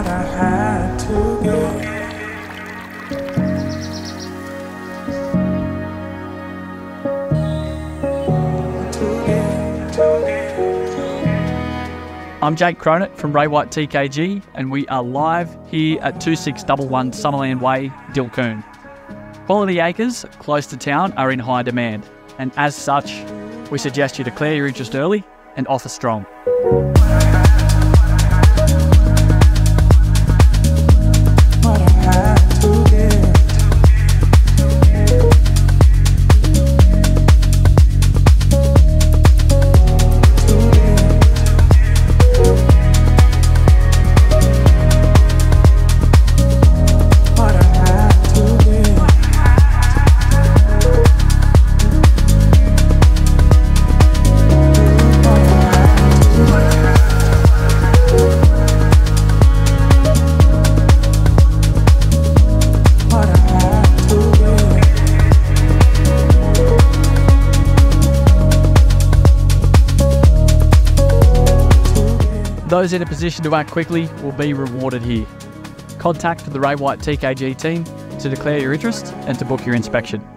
what I had to give. I'm Jake Cronin from Ray White TKG, and we are live here at 2611 Summerland Way, Dilkoon. Quality acres close to town are in high demand, and as such, we suggest you declare your interest early and offer strong. Those in a position to act quickly will be rewarded here. Contact the Ray White TKG team to declare your interest and to book your inspection.